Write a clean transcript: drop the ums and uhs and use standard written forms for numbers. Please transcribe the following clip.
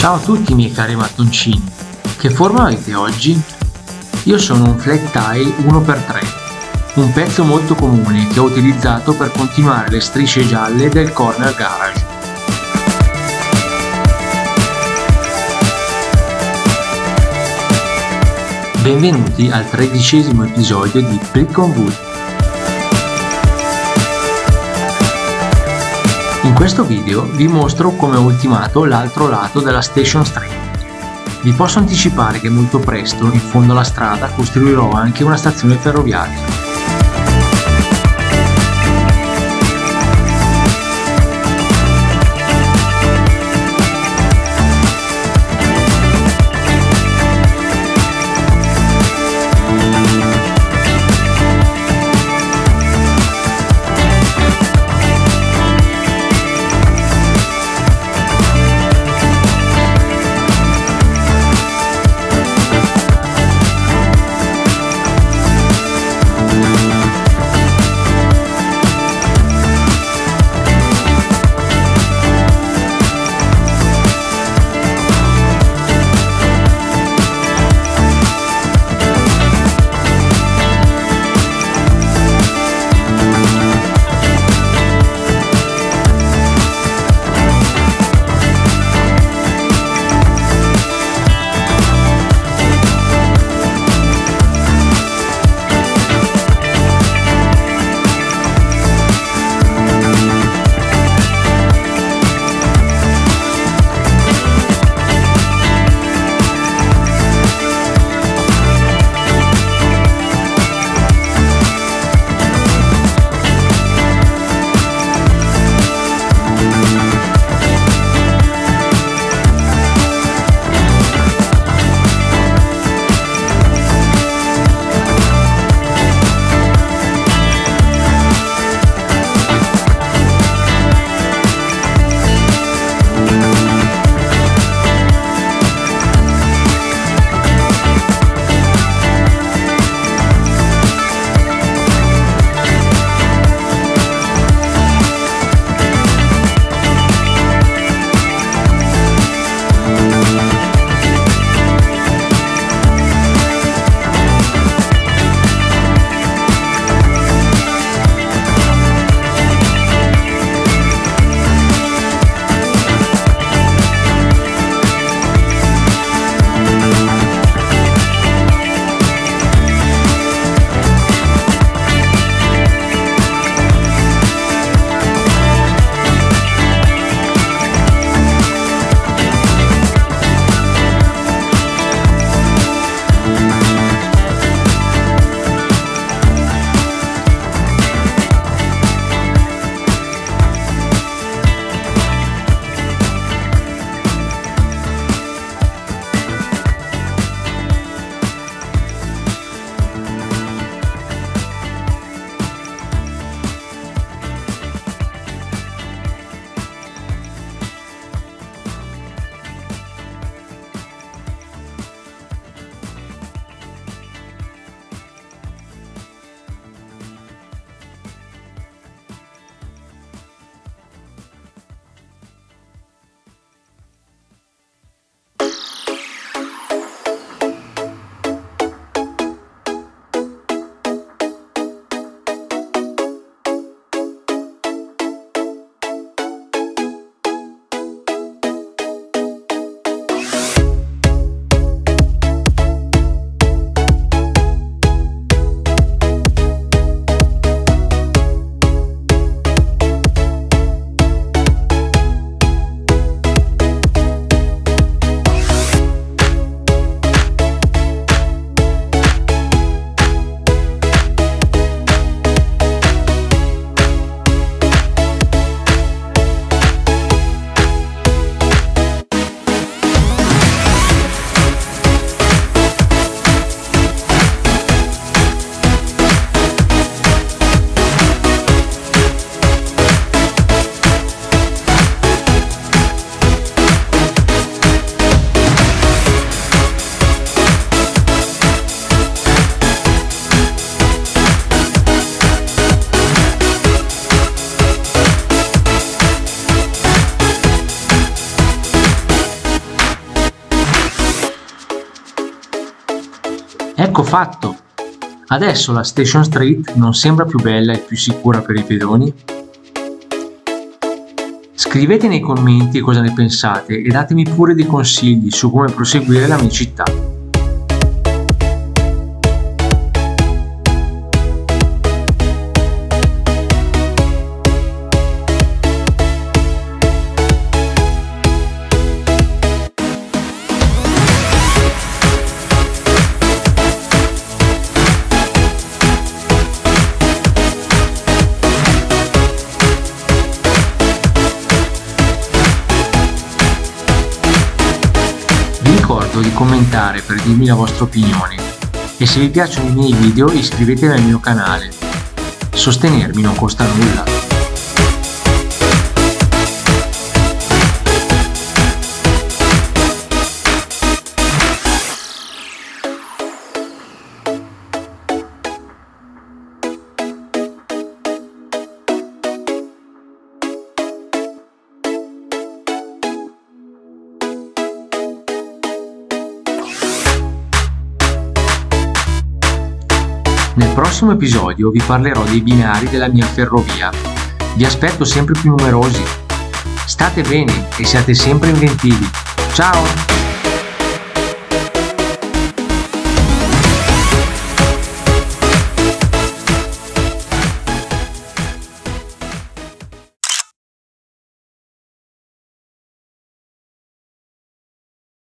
Ciao a tutti miei cari mattoncini, che forma avete oggi? Io sono un flat tile 1x3, un pezzo molto comune che ho utilizzato per continuare le strisce gialle del corner garage. Benvenuti al 13° episodio di Brick on Wood. In questo video vi mostro come ho ultimato l'altro lato della Station Street. Vi posso anticipare che molto presto, in fondo alla strada, costruirò anche una stazione ferroviaria. Ecco fatto! Adesso la Station Street non sembra più bella e più sicura per i pedoni? Scrivete nei commenti cosa ne pensate e datemi pure dei consigli su come proseguire la mia città. Vi ricordo di commentare per dirmi la vostra opinione e se vi piacciono i miei video iscrivetevi al mio canale. Sostenermi non costa nulla. Nel prossimo episodio vi parlerò dei binari della mia ferrovia. Vi aspetto sempre più numerosi. State bene e siate sempre inventivi. Ciao!